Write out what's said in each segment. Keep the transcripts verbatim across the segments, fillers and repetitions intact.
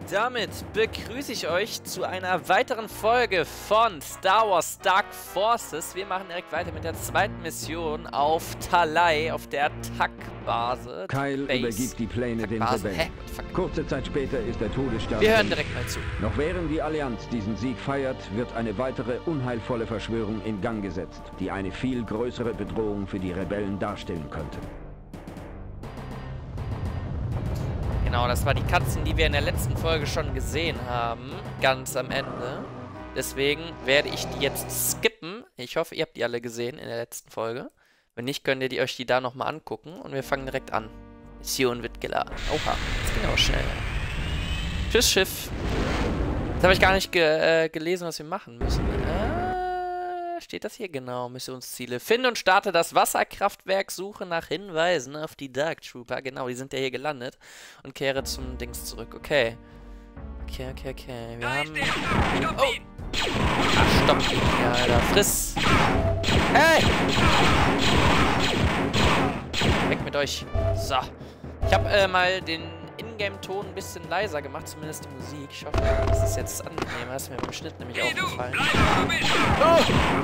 damit begrüße ich euch zu einer weiteren Folge von Star Wars Dark Forces. Wir machen direkt weiter mit der zweiten Mission auf Talai, auf der Tac-Base. Kyle übergibt die Pläne den Rebellen. Kurze Zeit später ist der Todesstern. Wir hören direkt mal zu. Noch während die Allianz diesen Sieg feiert, wird eine weitere unheilvolle Verschwörung in Gang gesetzt, die eine viel größere Bedrohung für die Rebellen darstellen könnte. Genau, das war die Katzen, die wir in der letzten Folge schon gesehen haben, ganz am Ende. Deswegen werde ich die jetzt skippen. Ich hoffe, ihr habt die alle gesehen in der letzten Folge. Wenn nicht, könnt ihr die euch die da nochmal angucken. Und wir fangen direkt an. Mission wird geladen. Oha, das ging auch schnell. Tschüss, Schiff. Jetzt habe ich gar nicht ge äh, gelesen, was wir machen müssen. Äh, steht das hier? Genau, Missionsziele. Finde und starte das Wasserkraftwerk. Suche nach Hinweisen auf die Dark Trooper. Genau, die sind ja hier gelandet. Und kehre zum Dings zurück. Okay. Okay, okay, okay. Wir haben... Oh. Ach, stopp ihn hier, Alter. Friss. Hey! Weg mit euch. So. Ich habe äh, mal den Ingame-Ton ein bisschen leiser gemacht, zumindest die Musik. Ich hoffe, das ist jetzt angenehmer. Das ist mir beim Schnitt nämlich aufgefallen. Oh!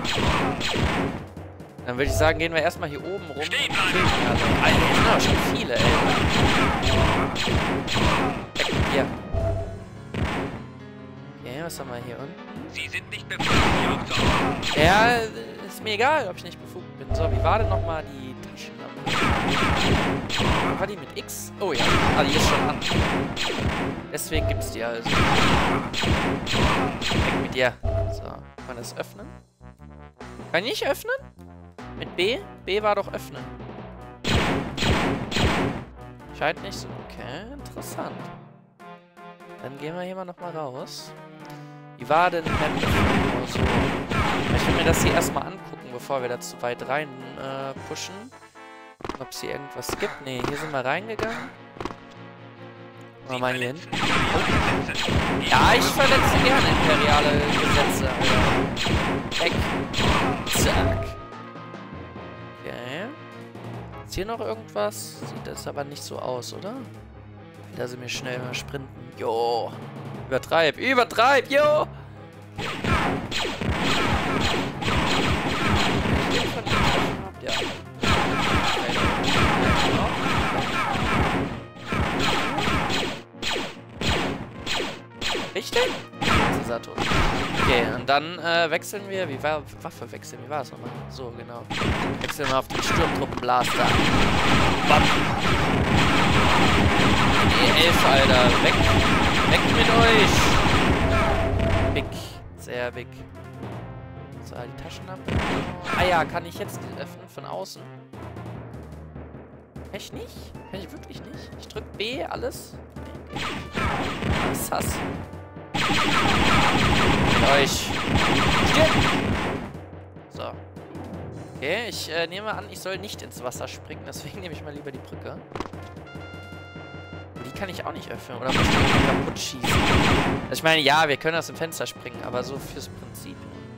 Dann würde ich sagen, gehen wir erstmal hier oben rum. Und filmen. Also, Alter, das sind aber schon viele, ey. Weg mit dir. Okay, was haben wir hier unten? Sie sind nicht befugt, hier aufzuhauen. Ja, ist mir egal, ob ich nicht befugt bin. So, wie war denn nochmal die Taschenlampe? War die mit X? Oh ja, ah, die ist schon an. Deswegen gibt's die also. Weg mit dir. So, kann man das öffnen? Kann ich nicht öffnen? Mit B? B war doch öffnen. Scheint nicht so. Okay, interessant. Dann gehen wir hier mal nochmal raus. Wie war denn Map so? Ich will mir das hier erstmal angucken, bevor wir da zu weit rein äh, pushen. Ob es hier irgendwas gibt. Ne, hier sind wir reingegangen. Mal mal hier hin. Oh. Ja, ich verletze gerne imperiale Gesetze. Alter. Weg. Zack. Okay. Ist hier noch irgendwas? Sieht das aber nicht so aus, oder? Da sind wir schnell mal sprinten. Jo. Übertreib, übertreib, jo! Ja. Richtig? Sato. Okay, und dann äh, wechseln wir. Wie war Waffe wechseln? Wie war es nochmal? So, genau. Wechseln wir auf den Sturmtruppenblaster. Bam. E elf, Alter. Weg. Weg mit euch! Big. Sehr big. So, die Taschenlampe. Ah ja, kann ich jetzt die öffnen von außen? Kann ich nicht? Kann ich wirklich nicht? Ich drück B, alles. Okay. Sass. Mit euch. Stirb! So. Okay, ich äh, nehme an, ich soll nicht ins Wasser springen, deswegen nehme ich mal lieber die Brücke. Die kann ich auch nicht öffnen. Oder muss ich die kaputt schießen? Also ich meine, ja, wir können aus dem Fenster springen, aber so fürs Prinzip.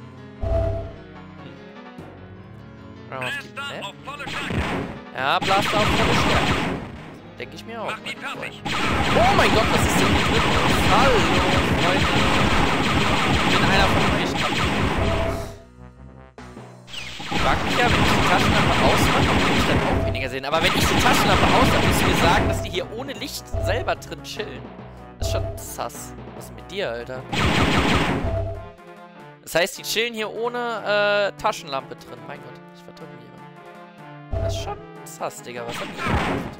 Hm. Auf die, ne? Ja, Blaster auf volle Stärke. Denke ich mir auch. Oh mein Gott, was ist denn hier drin? Hallo, Freunde. Ich bin einer von euch. Ich frag mich ja, wenn ich die Taschenlampe ausmache, kann ich dann auch weniger sehen. Aber wenn ich die Taschenlampe ausmache, müssen wir sagen, dass die hier ohne Licht selber drin chillen. Das ist schon sass. Was ist mit dir, Alter? Das heißt, die chillen hier ohne äh, Taschenlampe drin. Mein Gott, ich verdrücke lieber. Das ist schon sass, Digga. Was hab ich gemacht?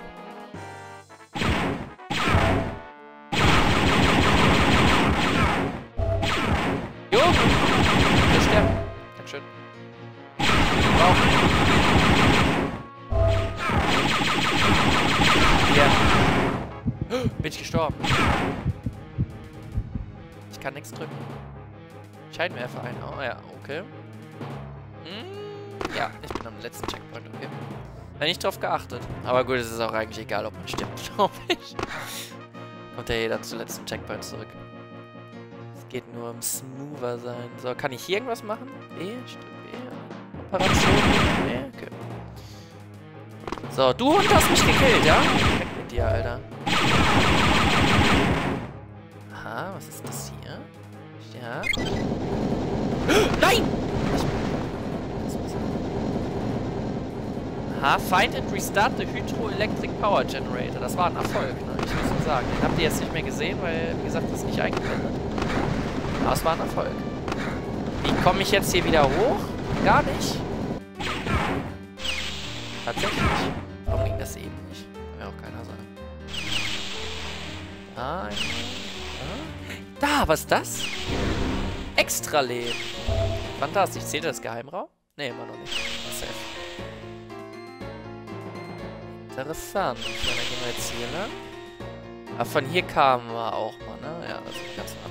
Jo! Wir sterben. Dankeschön. Wow. Ja. Bin ich gestorben. Ich kann nichts drücken. Scheinwerfer ein. Oh ja, okay. Hm, ja, ich bin am letzten Checkpoint, okay. Habe nicht drauf geachtet. Aber gut, es ist auch eigentlich egal, ob man stirbt, glaube ich. Kommt ja jeder zum letzten Checkpoint zurück. Es geht nur um smoother sein. So, kann ich hier irgendwas machen? B? Stimmt, B. Operation? Nee, okay. So, du Hund hast mich gekillt, ja? Weg mit dir, Alter. Was ist das hier? Ja. Nein! Aha, find and restart the Hydroelectric Power Generator. Das war ein Erfolg, ne? Ich muss nur sagen. Den habt ihr jetzt nicht mehr gesehen, weil, wie gesagt, das ist nicht eingeblendet. Aber es war ein Erfolg. Wie komme ich jetzt hier wieder hoch? Gar nicht. Tatsächlich. Warum ging das eben nicht? Kann mir auch keiner sagen. Nein. Da, was ist das? Extra Leben. Fantastisch. Zählt das Geheimraum? Ne, immer noch nicht. Safe. Interessant. So, dann gehen wir jetzt hier lang. Aber von hier kamen wir auch mal, ne? Ja, das ist ganz am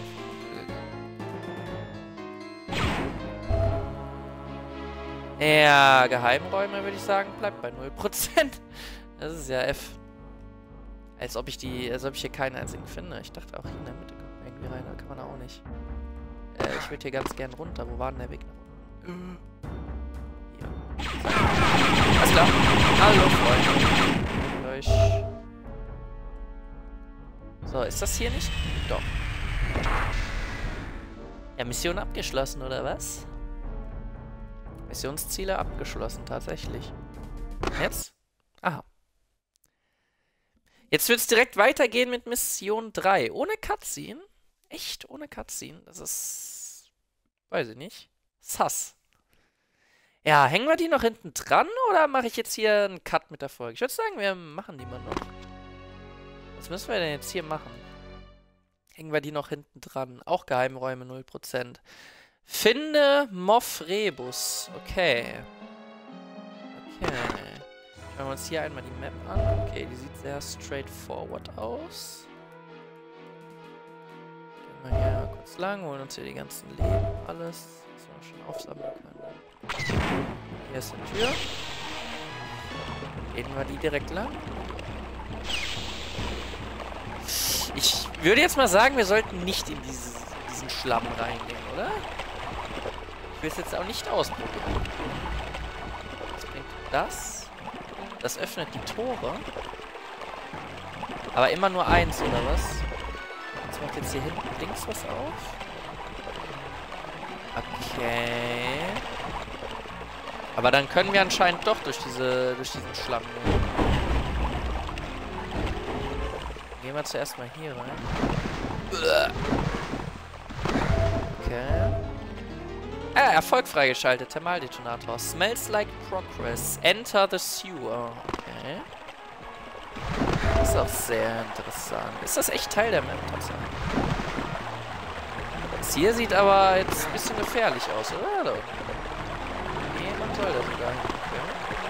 Anfang. Ja, Geheimräume würde ich sagen, bleibt bei null Prozent. Das ist ja F. Als ob ich die, als ob ich hier keinen einzigen finde. Ich dachte auch hier in der Mitte kommt irgendwie rein, da kann man auch nicht. Äh, ich würde hier ganz gern runter. Wo war denn der Weg nach unten? Hier. Alles klar. Hallo, Freunde. Durch. So, ist das hier nicht? Doch. Ja, Mission abgeschlossen, oder was? Missionsziele abgeschlossen, tatsächlich. Jetzt? Aha. Jetzt wird es direkt weitergehen mit Mission drei. Ohne Cutscene? Echt? Ohne Cutscene? Das ist... Weiß ich nicht. Sass. Ja, hängen wir die noch hinten dran oder mache ich jetzt hier einen Cut mit der Folge? Ich würde sagen, wir machen die mal noch. Was müssen wir denn jetzt hier machen? Hängen wir die noch hinten dran? Auch Geheimräume null Prozent. Finde Moff Rebus. Okay. Okay. Schauen wir uns hier einmal die Map an. Okay, die sieht sehr straightforward aus. Gehen wir hier kurz lang, holen uns hier die ganzen Leben, alles, was wir schon aufsammeln können. Hier ist eine Tür. Gehen wir die direkt lang. Ich würde jetzt mal sagen, wir sollten nicht in dieses, diesen Schlamm reingehen, oder? Ich will es jetzt auch nicht ausprobieren. Was bringt das? Das öffnet die Tore. Aber immer nur eins, oder was? Jetzt macht jetzt hier hinten links was auf. Okay. Aber dann können wir anscheinend doch durch diese durch diesen Schlamm gehen. Gehen wir zuerst mal hier rein. Okay. Ah, Erfolg freigeschaltet. Thermaldetonator. Smells like progress. Enter the sewer. Okay. Das ist auch sehr interessant. Ist das echt Teil der Map? Das hier sieht aber jetzt ein bisschen gefährlich aus, oder? Nee, man soll da sogar hin. Okay.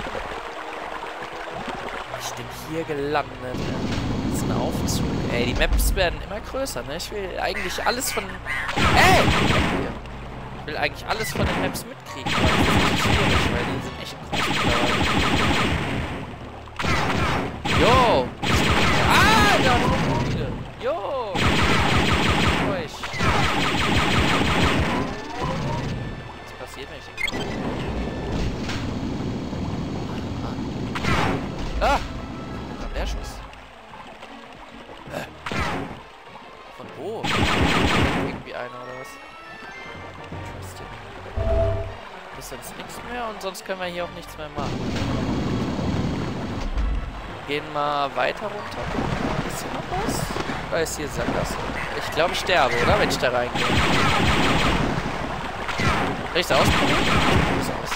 Ich bin hier gelandet. Das ist ein Aufzug. Ey, die Maps werden immer größer, ne? Ich will eigentlich alles von... Ey! Ich will eigentlich alles von den Maps mitkriegen, aber das ist nicht schwierig, weil die sind echt groß mittlerweile. Jo! Ah, da kommt viele! Jo! Euch! Was passiert, wenn ich den komme? Ah! Da kommt der Schuss. Äh. Von wo? Irgendwie einer oder was? Ist sonst nichts mehr und sonst können wir hier auch nichts mehr machen. Gehen mal weiter runter. Ist hier noch was? Oder ist hier Sackgasse? Ich glaube, ich sterbe, oder? Wenn ich da reingehe. Soll ich das ausprobieren? Aus.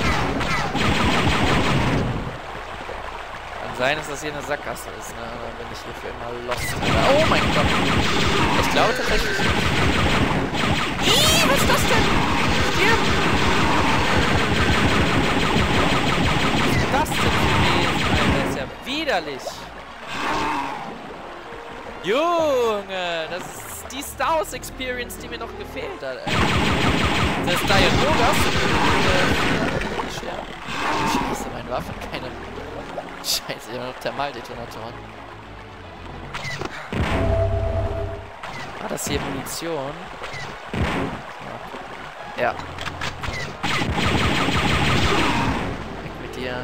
Kann sein, dass das hier eine Sackgasse ist, ne? Dann bin ich hier für immer lost. Oh mein Gott! Ich glaube tatsächlich nicht. Ih, was ist das denn? Stirb! Was ist das denn gewesen, Alter? Das ist ja widerlich. Junge, das ist die Star Wars Experience, die mir noch gefehlt hat, ey. Das ist Dialogas. Scheiße, meine Waffen, keine... Scheiße, ich habe noch Thermaldetonatoren. War das hier Munition? Ja. Weg mit dir.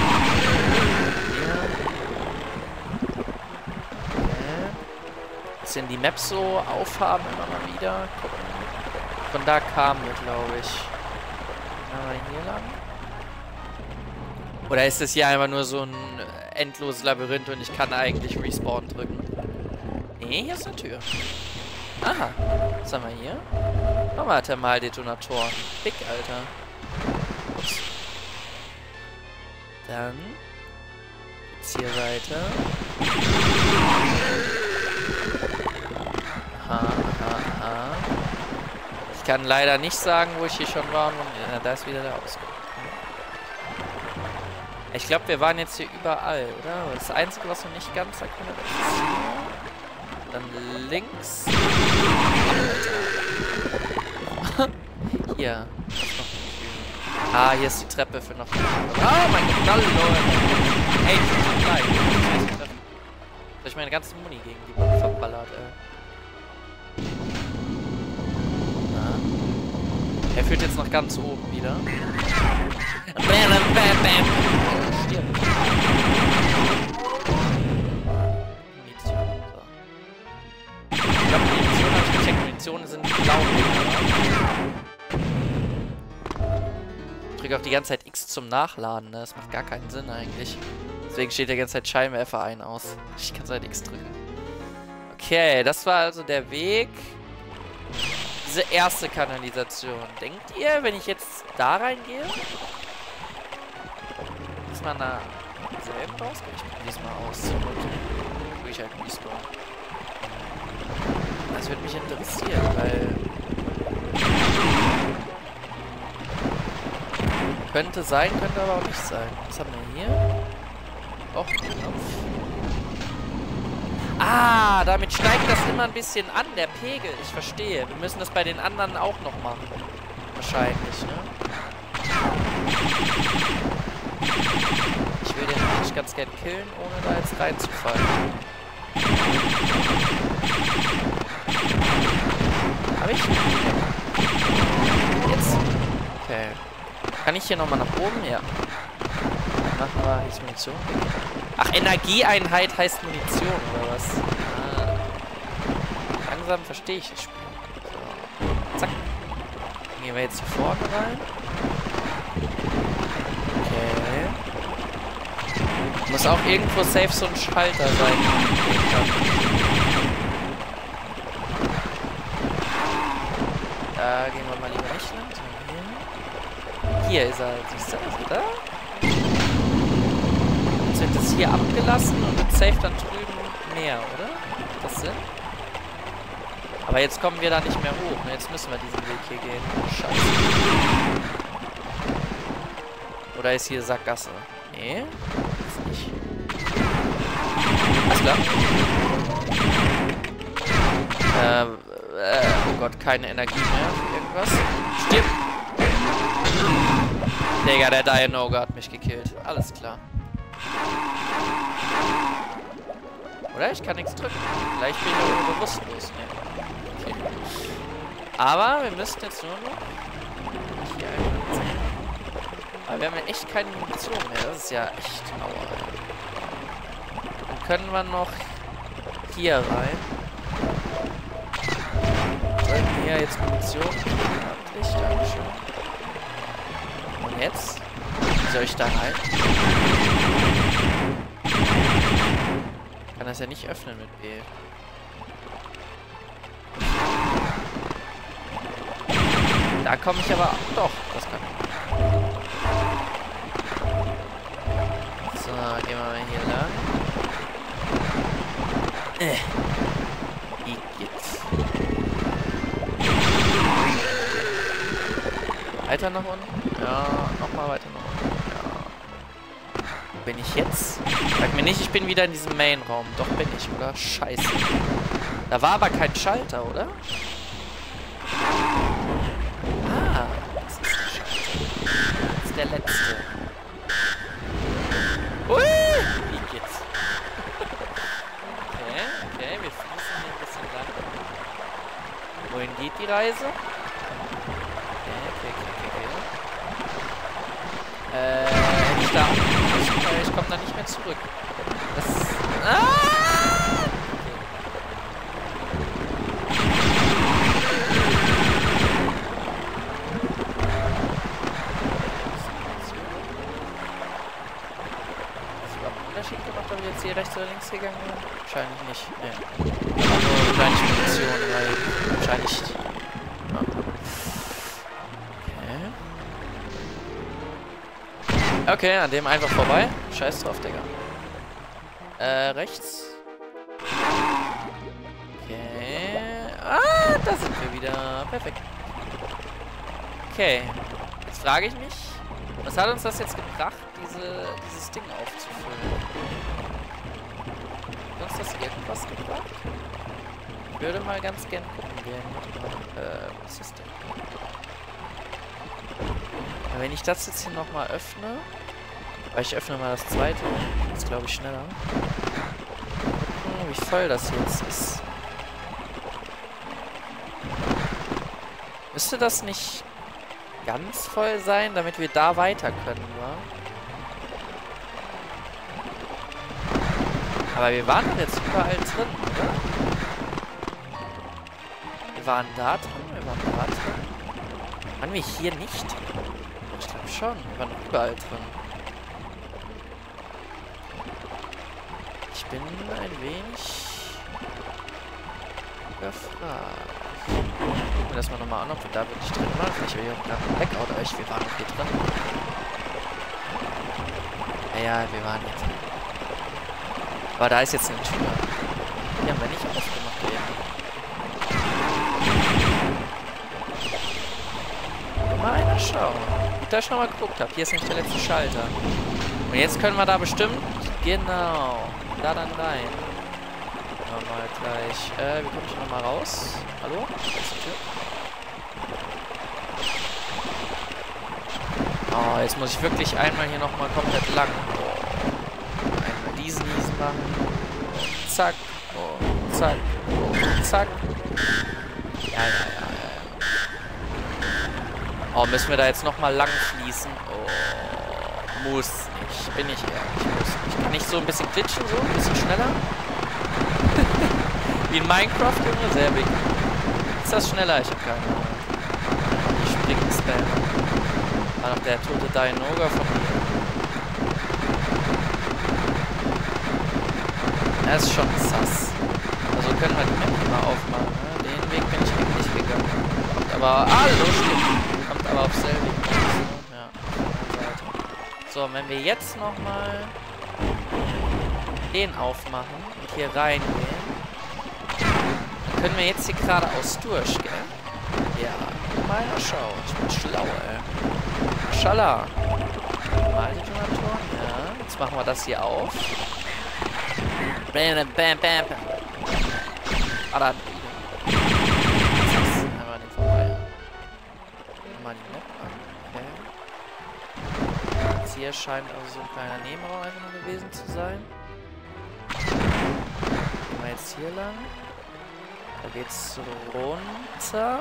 Hier. Okay. bisschen die Map so aufhaben, immer mal wieder. Gucken. Von da kamen wir, glaube ich. Gehen wir hier lang? Oder ist das hier einfach nur so ein endloses Labyrinth und ich kann eigentlich Respawn drücken? Nee, hier ist eine Tür. Aha. Was haben wir hier? Nochmal Thermaldetonatoren. Big, Alter. Ups. Dann geht's hier weiter. Aha, aha, aha. Ich kann leider nicht sagen, wo ich hier schon war. Und ja, da ist wieder der Ausgang. Ich glaube, wir waren jetzt hier überall, oder? Aber das Einzige, was noch nicht ganz erkundet ist, ist hier. Dann links. Hier. Ah, hier ist die Treppe für noch. Oh mein Gott, hallo Leute. Ey, ich bin so gleich. Soll ich meine ganze Muni gegen die Wand verballert, ey. Na? Er führt jetzt nach ganz oben wieder. Bam, bam, bam, bam. Stirb. Munition. So. Ich glaube, Munition habe ich gecheckt. Munition sind blau. Ich drücke auch die ganze Zeit X zum Nachladen, ne? Das macht gar keinen Sinn eigentlich. Deswegen steht die ganze Zeit Scheinwerfer ein aus. Ich kann seit X drücken. Okay, das war also der Weg. Diese erste Kanalisation. Denkt ihr, wenn ich jetzt da reingehe? Ist man da selben raus? Ich probiere es mal aus. Tue ich halt Respawn. Das würde mich interessieren, weil... Könnte sein, könnte aber auch nicht sein. Was haben wir hier? Auch ein Knopf. Ah, damit steigt das immer ein bisschen an, der Pegel. Ich verstehe. Wir müssen das bei den anderen auch noch machen. Wahrscheinlich, ne? Ich will den eigentlich ganz gern killen, ohne da jetzt reinzufallen. Hab ich? Jetzt. Okay. Kann ich hier nochmal nach oben? Ja. Machen wir jetzt Munition. Ach, Energieeinheit heißt Munition, oder was? Ah. Langsam verstehe ich das Spiel. So. Zack. Gehen wir jetzt hier vorne rein. Okay. Muss auch irgendwo safe so ein Schalter sein. Da gehen wir mal lieber nicht lang. Hier ist er, siehst du das, oder? Jetzt wird das hier abgelassen und dann safe dann drüben mehr, oder? Macht das Sinn? Aber jetzt kommen wir da nicht mehr hoch, ne? Jetzt müssen wir diesen Weg hier gehen. Scheiße. Oder ist hier Sackgasse? Nee, ist nicht. Alles klar. Äh, äh, oh Gott, keine Energie mehr für irgendwas. Stirb! Digga, der Dino hat mich gekillt. Alles klar. Oder? Ich kann nichts drücken. Vielleicht bin ich auch bewusstlos. Nee. Okay. Aber wir müssten jetzt nur noch... Hier einmal. Aber wir haben ja echt keine Munition mehr. Das ist ja echt aua. Dann können wir noch hier rein. Sollten wir jetzt Munition kriegen? Ich danke schon. Und jetzt? Wie soll ich da rein? Ich kann das ja nicht öffnen mit B. Da komme ich aber... Doch, das kann ich. So, gehen wir mal hier lang. Äh. Wie geht's? Weiter nach unten? Ja, nochmal weiter nach unten. Ja. Wo bin ich jetzt? Sag mir nicht, ich bin wieder in diesem Main-Raum. Doch bin ich, oder? Scheiße. Da war aber kein Schalter, oder? Ah, das ist der Schalter. Das ist der letzte. Ui! Wie geht's? Okay, okay, wir fließen hier ein bisschen lang. Wohin geht die Reise? Okay, okay, okay, okay. Äh, hätte ich da angekommen, weil ich komme da nicht mehr zurück. Das... Ah! Okay. rechts oder links gegangen wären? Wahrscheinlich nicht. Nee. Aber nur wahrscheinlich Munition, weil wahrscheinlich... Ja. Okay. Okay, an dem einfach vorbei. Scheiß drauf, Digga. Äh, rechts. Okay. Ah, da sind wir wieder. Perfekt. Okay. Jetzt frage ich mich, was hat uns das jetzt gebracht, diese, dieses Ding aufzufüllen? Hat uns das irgendwas gebracht? Ich würde mal ganz gern gucken gehen. Äh, was ist das denn? Ja, wenn ich das jetzt hier nochmal öffne, weil ich öffne mal das zweite, das ist glaube ich schneller. Gucken, wie voll das jetzt ist. Müsste das nicht ganz voll sein, damit wir da weiter können, wa? Aber wir waren doch jetzt überall drin, oder? Wir waren da drin, wir waren da drin. Waren wir hier nicht? Ich glaube schon, wir waren überall drin. Ich bin ein wenig gefragt. Gucken wir das mal nochmal an, ob wir da wirklich drin waren. Vielleicht wäre hier auch gerade ein Blackout, aber ich, wir waren noch hier drin. Ja, ja, wir waren hier drin. Aber da ist jetzt eine Tür. Die haben wir nicht aufgemacht eben. Mal einer schauen. Gut, dass ich nochmal geguckt habe. Hier ist nämlich der letzte Schalter. Und jetzt können wir da bestimmt, genau, da dann rein. Mal gleich. Äh, wie komme ich nochmal raus? Hallo? Da ist die Tür. Oh, jetzt muss ich wirklich einmal hier nochmal komplett lang. Oh. Einmal diesen, diesen machen. Zack. Oh, zack. Oh, zack. Ja, ja, ja, ja. Oh, müssen wir da jetzt nochmal lang fließen? Oh, muss nicht. Bin ich ehrlich. Muss nicht. Kann ich so ein bisschen glitschen, so? Ein bisschen schneller? Wie in Minecraft, Junge, sehr big. Ist das schneller? Ich hab keine Ahnung. Ich springen Spam. War noch der tote Dianoga von mir. Das ist schon sass. Also können wir die Map hier mal aufmachen. Ne? Den Weg bin ich eben nicht gegangen. Kommt aber... Ah, los, stimmt. Kommt aber auf selben Weg. Ja, auf der Seite. So, wenn wir jetzt nochmal den aufmachen und hier reingehen, dann können wir jetzt hier geradeaus durch, gell? Ja, meiner Schau. Ich bin schlau, ey. Schala. Maldetonatoren, ja. Jetzt machen wir das hier auf. Bam, bam, bam, bam. Ah, da. Einmal den vorbei. Mal die Map an. Okay. Jetzt hier scheint also so ein kleiner Nebenraum einfach nur gewesen zu sein. Gehen wir jetzt hier lang. Da geht's runter.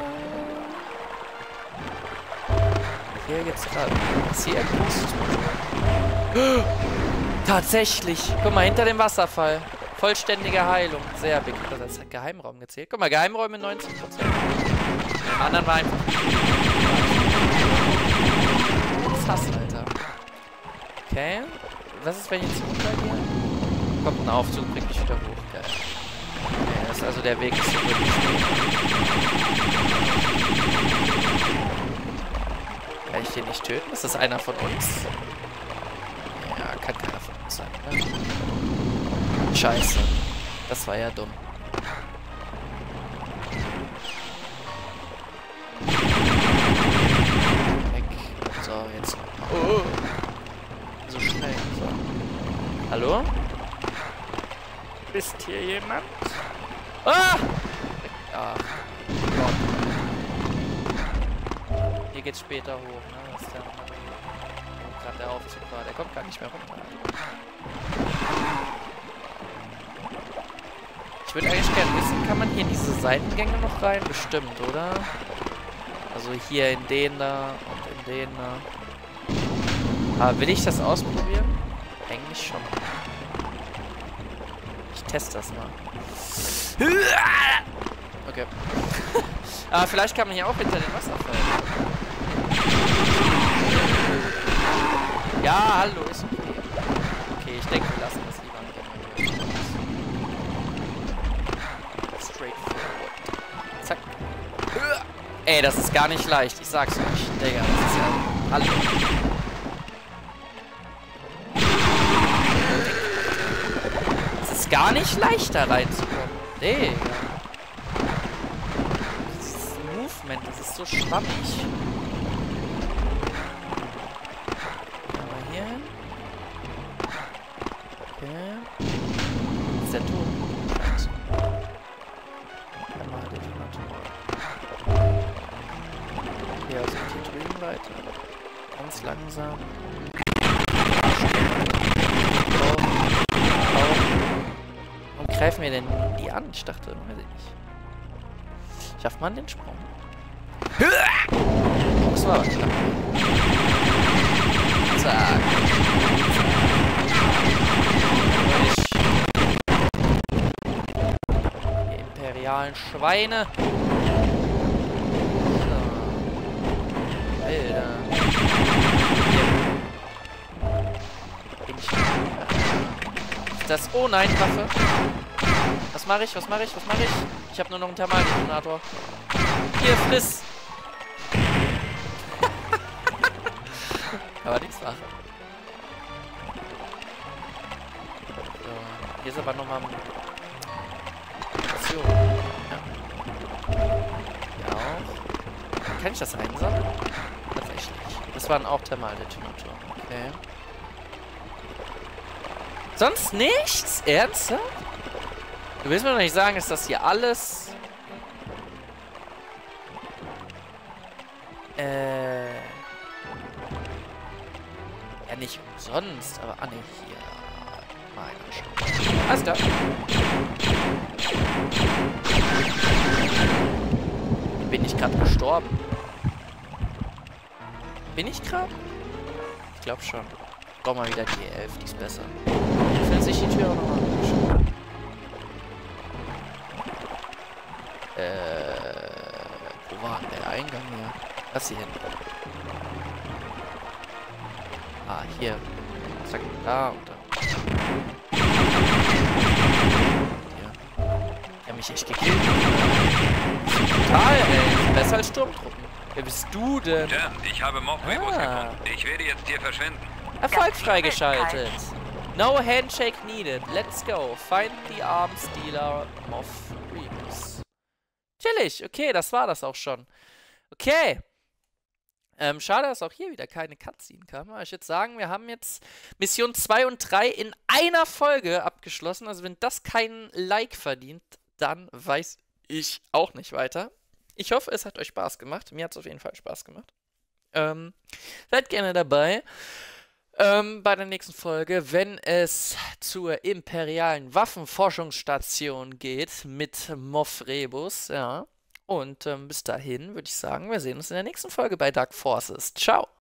Hier geht's gerade. Ist hier groß? Tatsächlich! Guck mal, hinter dem Wasserfall. Vollständige Heilung. Sehr big. Das hat Geheimraum gezählt. Guck mal, Geheimräume neunzig Prozent. Im anderen war einfach... Das ist Hass, Alter. Okay. Was ist, wenn ich jetzt runtergehe? Kommt ein Aufzug, bringt mich wieder hoch. Geil. Okay, das ist also der Weg zurück. Kann ich den nicht töten? Ist das einer von uns? Ja, kann keiner von uns sein, ne? Scheiße. Das war ja dumm. Weg. So, jetzt noch. Oh. So schnell. So. Hallo? Ist hier jemand? Ah! Ach, Gott. Hier geht's später hoch, ne? Das ist der andere. Wo gerade der Aufzug war. Der kommt gar nicht mehr runter. Ich würde eigentlich gerne wissen, kann man hier in diese Seitengänge noch rein? Bestimmt, oder? Also hier in den da und in den da. Aber will ich das ausprobieren? Eigentlich schon. Ich teste das mal. Okay. Aber vielleicht kann man hier auch hinter den Wasserfall. Ja, hallo, ist okay. Okay, ich denke, wir lassen das lieber. Ey, das ist gar nicht leicht. Ich sag's euch. Digga, das ist ja... Hallo. Es ist gar nicht leicht, da reinzukommen. Digga. Dieses Movement, das ist so schwammig. Aber hier hin. Okay. Ist der tot? Scheiße. Dann mal den Detonator. Okay, also geht hier drüben weiter. Ganz langsam. Und greifen wir denn die an? Ich dachte, weiß ich nicht. Schafft man den Sprung? Das war aber klar. Zack. Die imperialen Schweine. So. Alter. Bin ich Ist das... Oh nein, Waffe. Was mache ich? Was mache ich? Was mache ich? Ich habe nur noch einen Thermaldetonator. Hier, friss! Aber nichts machen. So, hier ist aber nochmal... Station. Ja. Ja auch. Kann ich das einsammeln? Tatsächlich. Das waren auch Thermaldetonator. Okay. Sonst nichts? Ernsthaft? Du willst mir doch nicht sagen, ist das hier alles... Äh... Ja, nicht umsonst, aber... Ah, ne, hier... Meiner schon. Alles klar. Bin ich gerade gestorben? Bin ich gerade? Ich glaube schon. Ich brauche mal wieder die E elf, die ist besser. Findet sich die Tür auch nochmal angeschaut. Äh, wo war denn der Eingang hier? Was hier hinten? Ah, hier. Zack, da und da. Hier. Die haben mich echt gekillt. Total, ey. Besser als Sturmtruppen. Wer bist du denn? Dan, ich habe Mob-Rebus Ah. gefunden. Ich werde jetzt hier verschwinden. Erfolg freigeschaltet. No handshake needed. Let's go. Find the arms dealer Moff Rebus. Chillig. Okay, das war das auch schon. Okay. Ähm, schade, dass auch hier wieder keine Cutscene kam. Aber ich würde sagen, wir haben jetzt Mission zwei und drei in einer Folge abgeschlossen. Also wenn das kein Like verdient, dann weiß ich auch nicht weiter. Ich hoffe, es hat euch Spaß gemacht. Mir hat es auf jeden Fall Spaß gemacht. Ähm, seid gerne dabei. Ähm, bei der nächsten Folge, wenn es zur imperialen Waffenforschungsstation geht mit Moff Rebus, ja. Und ähm, bis dahin würde ich sagen, wir sehen uns in der nächsten Folge bei Dark Forces. Ciao!